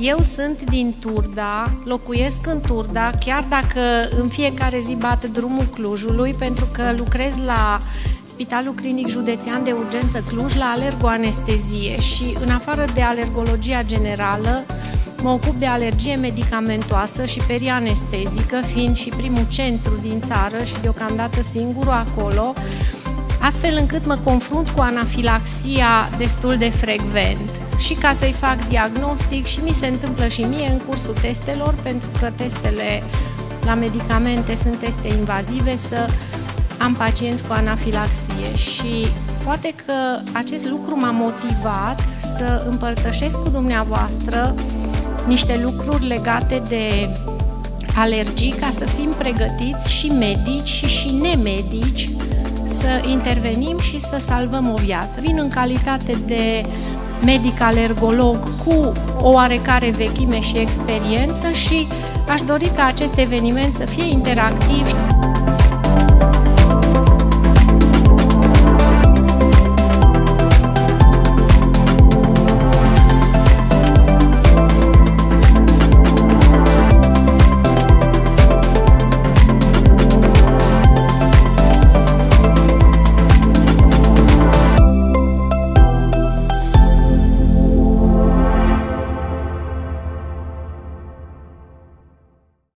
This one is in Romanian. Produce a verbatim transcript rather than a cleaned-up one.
Eu sunt din Turda, locuiesc în Turda, chiar dacă în fiecare zi bat drumul Clujului, pentru că lucrez la Spitalul Clinic Județean de Urgență Cluj la alergoanestezie și în afară de alergologia generală, mă ocup de alergie medicamentoasă și perianestezică, fiind și primul centru din țară și deocamdată singurul acolo, astfel încât mă confrunt cu anafilaxia destul de frecvent. Și ca să-i fac diagnostic, și mi se întâmplă și mie în cursul testelor, pentru că testele la medicamente sunt teste invazive, să am pacienți cu anafilaxie. Și poate că acest lucru m-a motivat să împărtășesc cu dumneavoastră niște lucruri legate de alergii, ca să fim pregătiți și medici și, și nemedici să intervenim și să salvăm o viață. Vin în calitate de medic alergolog cu o oarecare vechime și experiență și aș dori ca acest eveniment să fie interactiv.